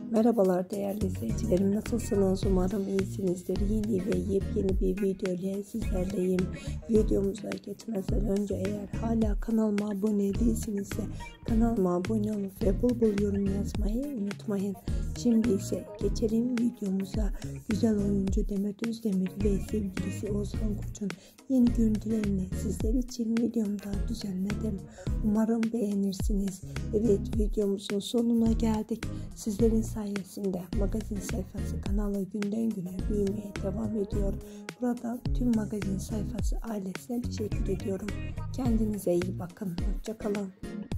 Merhabalar değerli izleyicilerim, nasılsınız? Umarım iyisinizdir. Yeni ve yepyeni bir video ile sizlerleyim. Videomuza geçmeden önce eğer hala kanalıma abone değilsinizse kanalıma abone olup ve bol bol yorum yazmayı unutmayın. Şimdi ise geçelim videomuza. Güzel oyuncu Demet Özdemir ve sevgilisi Oğuzhan Koç'un yeni görüntülerini sizler için videomda düzenledim. Umarım beğenirsiniz. Evet, videomuzun sonuna geldik. Sizlerin sayesinde magazin sayfası kanalı günden güne büyümeye devam ediyor. Burada tüm magazin sayfası ailesine teşekkür ediyorum. Kendinize iyi bakın. Hoşça kalın.